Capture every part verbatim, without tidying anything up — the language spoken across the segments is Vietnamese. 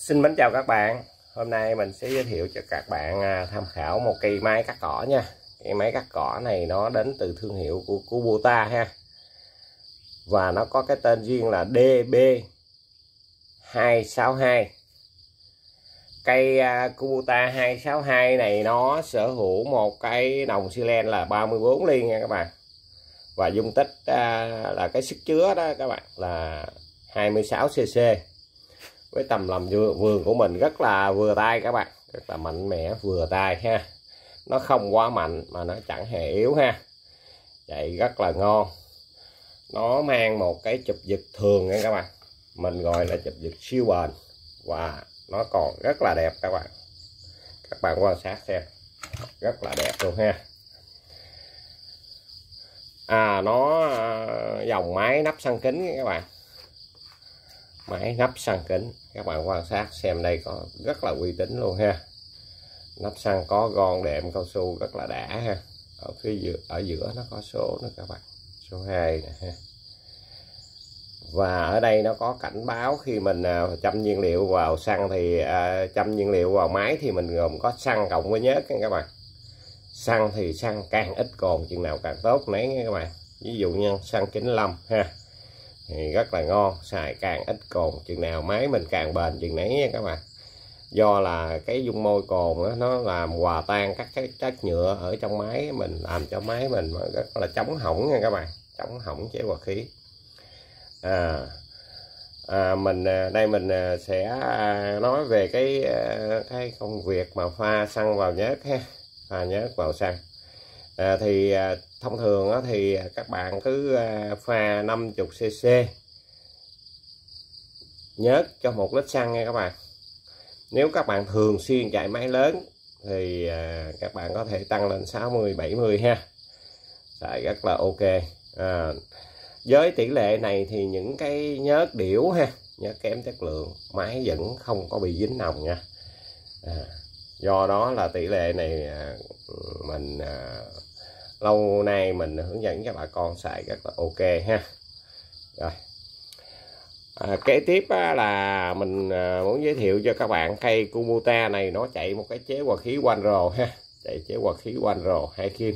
Xin mến chào các bạn. Hôm nay mình sẽ giới thiệu cho các bạn tham khảo một cây máy cắt cỏ nha. Cây máy cắt cỏ này nó đến từ thương hiệu của Kubota ha. Và nó có cái tên riêng là D B hai sáu hai. Cây Kubota hai sáu hai này nó sở hữu một cái nòng xi len là ba mươi bốn ly nha các bạn. Và dung tích là cái sức chứa đó các bạn là hai mươi sáu xê xê. Với tầm làm vườn của mình rất là vừa tay các bạn, rất là mạnh mẽ vừa tay ha. Nó không quá mạnh mà nó chẳng hề yếu ha, chạy rất là ngon. Nó mang một cái chụp giật thường nha các bạn, mình gọi là chụp giật siêu bền. Và nó còn rất là đẹp các bạn, các bạn quan sát xem, rất là đẹp luôn ha. À nó dòng máy nắp săn kính nha các bạn, máy nắp săn kính, các bạn quan sát xem đây có rất là uy tín luôn ha. Nắp săn có gòn đệm cao su rất là đã ha. Ở phía giữa, ở giữa nó có số nữa các bạn, số hai nè ha. Và ở đây nó có cảnh báo khi mình châm nhiên liệu vào xăng thì à, châm nhiên liệu vào máy thì mình gồm có xăng cộng với nhớt nha các bạn. Xăng thì xăng càng ít cồn chừng nào càng tốt nấy nha các bạn. Ví dụ như xăng chín mươi lăm ha, thì rất là ngon, xài càng ít cồn chừng nào máy mình càng bền chừng nấy nha các bạn. Do là cái dung môi cồn đó, nó làm hòa tan các cái chất nhựa ở trong máy mình, làm cho máy mình rất là chống hỏng nha các bạn, chống hỏng chế hòa khí. À, à mình đây mình sẽ nói về cái cái công việc mà pha xăng vào nhớt ha, pha nhớt vào xăng. À, thì thông thường đó, thì các bạn cứ pha năm mươi xê xê nhớt cho một lít xăng nha các bạn. Nếu các bạn thường xuyên chạy máy lớn thì à, các bạn có thể tăng lên sáu mươi bảy mươi ha, xài rất là ok. À, với tỷ lệ này thì những cái nhớt điểu ha, nhớt kém chất lượng, máy vẫn không có bị dính nòng nha. À, do đó là tỷ lệ này à, mình à, lâu nay mình hướng dẫn cho bà con xài rất là ok ha. Rồi à, kế tiếp á, là mình à, muốn giới thiệu cho các bạn cây Kubota này nó chạy một cái chế hòa khí quanh rồ ha, chạy chế hòa khí quanh rồ hai kim.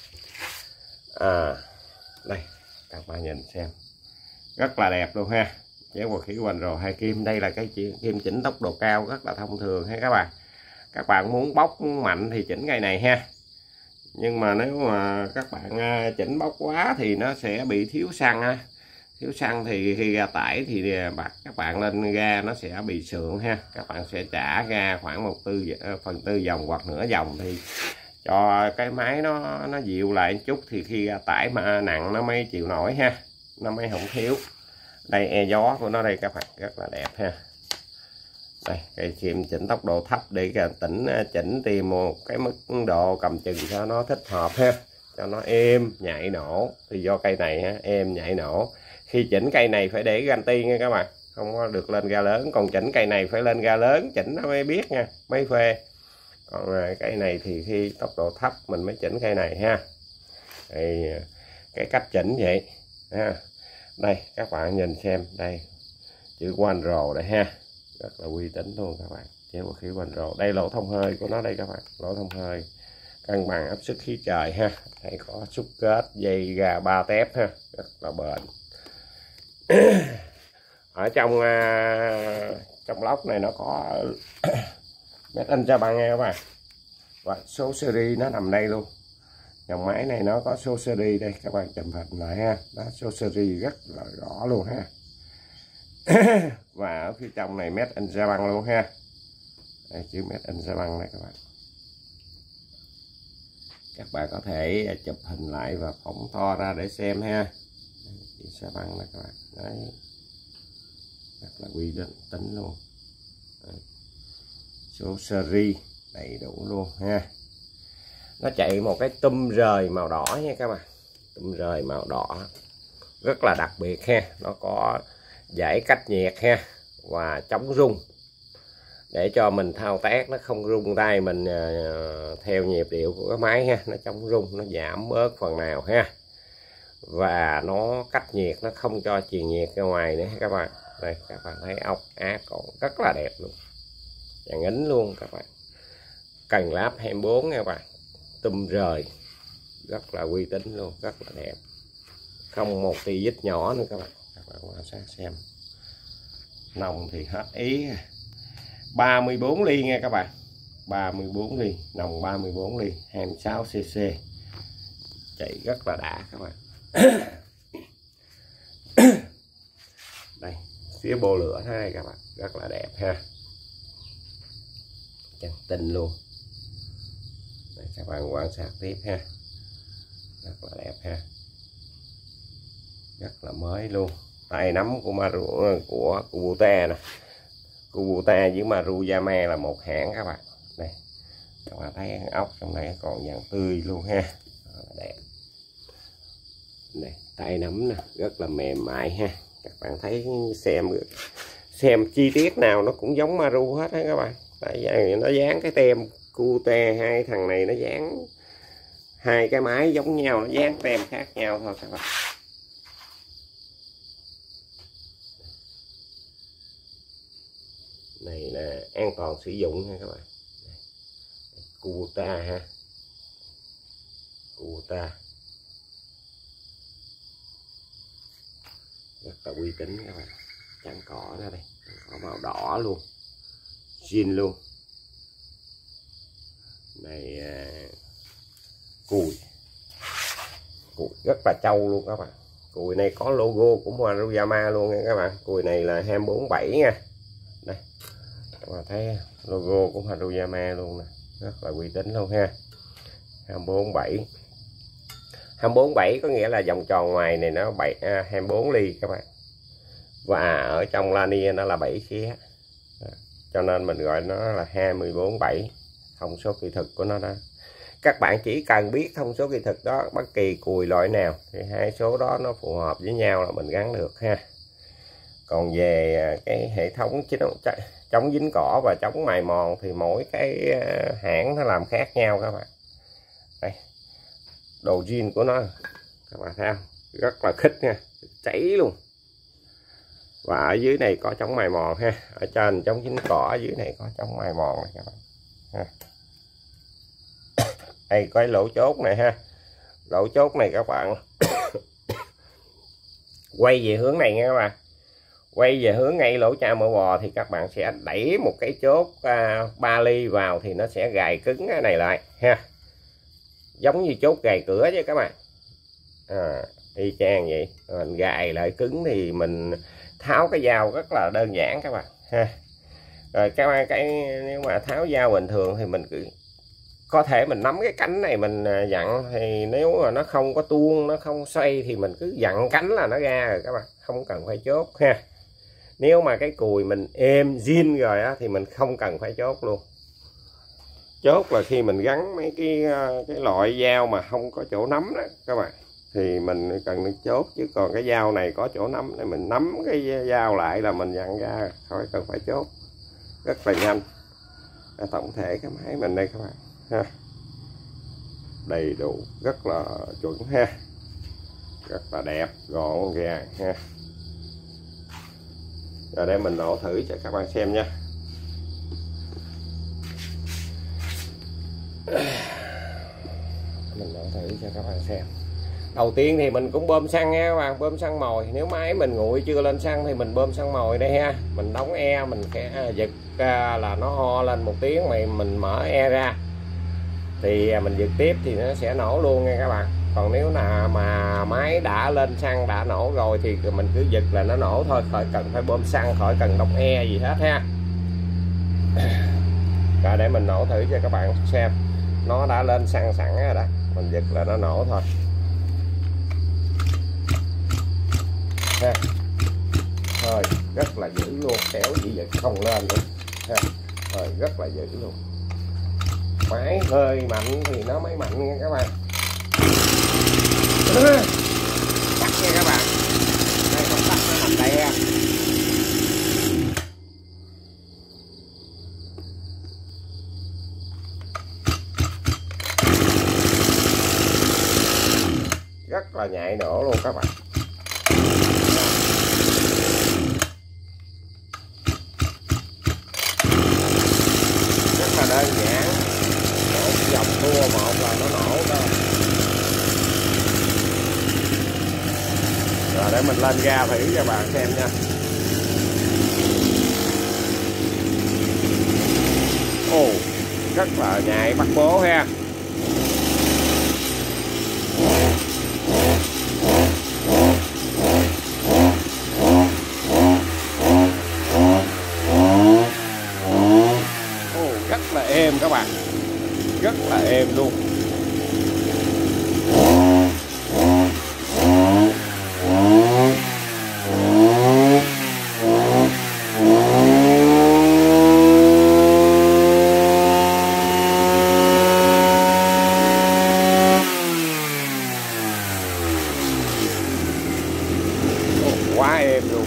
À, đây các bạn nhìn xem, rất là đẹp luôn ha, chế hòa khí quanh rồ hai kim. Đây là cái kim chỉnh tốc độ cao rất là thông thường ha các bạn. Các bạn muốn bóc mạnh thì chỉnh cây này ha, nhưng mà nếu mà các bạn chỉnh bóc quá thì nó sẽ bị thiếu xăng ha. Thiếu xăng thì khi ra tải thì bạc các bạn lên ga nó sẽ bị sượng ha. Các bạn sẽ trả ga khoảng một tư phần tư vòng hoặc nửa vòng thì cho cái máy nó nó dịu lại một chút, thì khi ra tải mà nặng nó mới chịu nổi ha, nó mới không thiếu. Đây e gió của nó đây các bạn, rất là đẹp ha. Đây cây kim chỉnh tốc độ thấp để tỉnh chỉnh tìm một cái mức độ cầm chừng cho nó thích hợp ha, cho nó êm nhạy nổ. Thì do cây này ha, êm nhạy nổ. Khi chỉnh cây này phải để ganti nha các bạn, không có được lên ga lớn. Còn chỉnh cây này phải lên ga lớn chỉnh nó mới biết nha, mới phê. Còn cây này thì khi tốc độ thấp mình mới chỉnh cây này ha. Thì cái cách chỉnh vậy ha. Đây các bạn nhìn xem, đây chữ quanh rồ đây ha, rất là uy tín luôn các bạn, chế hòa khí quanh rồ. Đây lỗ thông hơi của nó đây các bạn, lỗ thông hơi cân bằng áp suất khí trời ha. Đây có xúc kết dây gà ba tép ha, rất là bền. Ở trong uh, trong lốc này nó có mét in cho bạn nghe các bạn, và số series nó nằm đây luôn. Dòng máy này nó có số series đây, các bạn chụp hình lại ha, đó số series rất là rõ luôn ha. Và ở phía trong này made in Japan luôn ha, đây chữ made in Japan này các bạn. Các bạn có thể chụp hình lại và phóng to ra để xem ha, chữ Japan này các bạn. Đấy, rất là uy tín luôn. Đấy, số series đầy đủ luôn ha. Nó chạy một cái tum rời màu đỏ nha các bạn, tum rời màu đỏ rất là đặc biệt ha. Nó có giải cách nhiệt ha, và chống rung để cho mình thao tác nó không rung tay mình uh, theo nhịp điệu của cái máy ha. Nó chống rung, nó giảm bớt phần nào ha. Và nó cách nhiệt, nó không cho truyền nhiệt ra ngoài nữa các bạn. Đây các bạn thấy ốc ác còn rất là đẹp luôn, Dàn ính luôn các bạn. Cần láp hai mươi bốn nha các bạn. Tum rời. Rất là uy tín luôn, rất là đẹp. Không một tì vết nhỏ nữa các bạn. Các bạn quan sát xem. Nòng thì hết ý. ba mươi bốn ly nha các bạn. ba mươi bốn ly, nòng ba mươi bốn ly, hai mươi sáu xê-xê. Chạy rất là đã các bạn. Đây, phía bô lửa thế này các bạn, rất là đẹp ha. Chân tinh luôn. Đây, các bạn quan sát tiếp ha. Rất là đẹp ha. Rất là mới luôn. Tay nắm của Maru của Kubota nè. Kubota với Maruyama là một hãng các bạn. Đây. Các bạn thấy ốc trong này còn vàng tươi luôn ha. Đẹp. Đây, tay nắm nè, rất là mềm mại ha. Các bạn thấy xem xem chi tiết nào nó cũng giống Maru hết á các bạn. Tại vì nó dán cái tem Kubota, hai thằng này nó dán hai cái máy giống nhau, nó dán tem khác nhau thôi các bạn. Này là an toàn sử dụng nha các bạn. Kubota ha. Kubota. Rất là uy tín các bạn. Chắn cỏ ra đây, chắn cỏ màu đỏ luôn. Zin luôn. Này à, cùi. Cùi rất là trâu luôn các bạn. Cùi này có logo của Maruyama luôn nha các bạn. Cùi này là hai bốn bảy nha. Đây. Các bạn thấy logo của Maruyama luôn nè. Rất là uy tín luôn ha. hai bốn bảy. hai bốn bảy có nghĩa là vòng tròn ngoài này nó bảy à, hai mươi bốn ly các bạn. Và ở trong lania nó là bảy khía. Cho nên mình gọi nó là hai bốn bảy. Thông số kỹ thuật của nó đó. Các bạn chỉ cần biết thông số kỹ thuật đó, bất kỳ cùi loại nào thì hai số đó nó phù hợp với nhau là mình gắn được ha. Còn về cái hệ thống chống dính cỏ và chống mài mòn thì mỗi cái hãng nó làm khác nhau các bạn. Đây, đồ zin của nó các bạn thấy không? Rất là khít nha, cháy luôn. Và ở dưới này có chống mài mòn ha, ở trên chống dính cỏ, ở dưới này có chống mài mòn này các bạn ha. Đây có cái lỗ chốt này ha. Lỗ chốt này các bạn quay về hướng này nha các bạn. Quay về hướng ngay lỗ cha mỡ bò thì các bạn sẽ đẩy một cái chốt à, ba ly vào thì nó sẽ gài cứng cái này lại ha. Giống như chốt gài cửa chứ các bạn. À, y chang vậy. Mình gài lại cứng thì mình tháo cái dao rất là đơn giản các bạn ha. Rồi cái cái nếu mà tháo dao bình thường thì mình cứ có thể mình nắm cái cánh này mình dặn, thì nếu mà nó không có tuôn, nó không xoay thì mình cứ dặn cánh là nó ra rồi các bạn, không cần phải chốt ha. Nếu mà cái cùi mình êm zin rồi á thì mình không cần phải chốt luôn. Chốt là khi mình gắn mấy cái cái loại dao mà không có chỗ nắm đó các bạn, thì mình cần được chốt. Chứ còn cái dao này có chỗ nắm thì mình nắm cái dao lại là mình dặn ra, khỏi cần phải chốt. Rất là nhanh. Tổng thể cái máy mình đây các bạn ha, đầy đủ, rất là chuẩn ha, rất là đẹp, gọn gàng ha. Rồi để mình nổ thử cho các bạn xem nha. Mình nổ thử cho các bạn xem. Đầu tiên thì mình cũng bơm xăng nha các bạn, bơm xăng mồi. Nếu máy mình nguội chưa lên xăng thì mình bơm xăng mồi đây ha. Mình đóng e, mình sẽ giật là nó ho lên một tiếng, mà mình mở e ra thì mình giật tiếp thì nó sẽ nổ luôn nha các bạn. Còn nếu là mà máy đã lên xăng đã nổ rồi thì mình cứ giật là nó nổ thôi, khỏi cần phải bơm xăng, khỏi cần đóng e gì hết ha. Rồi để mình nổ thử cho các bạn xem. Nó đã lên xăng sẵn rồi đó, mình giật là nó nổ thôi ha. Rồi rất là dữ luôn, kéo chỉ giật không lên nữa ha. Rồi rất là dữ luôn. Máy hơi mạnh thì nó mới mạnh nha các bạn. Tắt nha các bạn. Đây không tắt nó thành đây ha. Rất là nhạy nổ luôn các bạn. mình lên ga thử cho bạn xem nha. Ồ, rất là nhạy bắt bố ha. Ồ, rất là êm các bạn, rất là êm luôn. Quá êm luôn.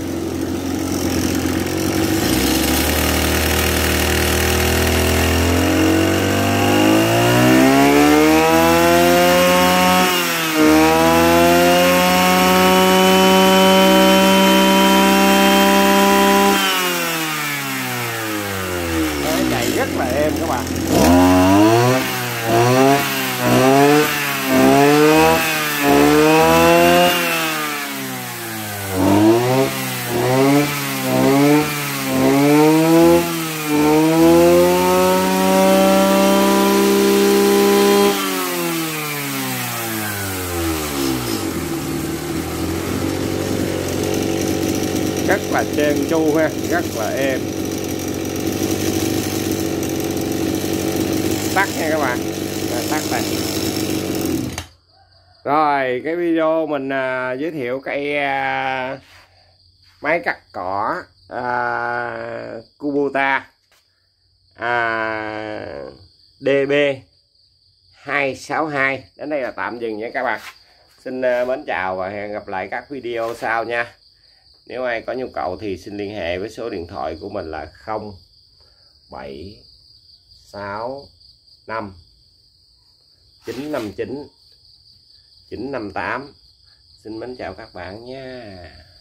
Đấy, chạy rất là êm các bạn. Rất là trơn tru ha, rất là êm. Tắt nha các bạn. Rồi, tắt này. Rồi cái video mình à, giới thiệu cây à, máy cắt cỏ à, Kubota à, D B hai sáu hai đến đây là tạm dừng nha các bạn. Xin uh, mến chào và hẹn gặp lại các video sau nha. Nếu ai có nhu cầu thì xin liên hệ với số điện thoại của mình là không bảy sáu năm chín năm chín chín năm tám. Xin mến chào các bạn nha.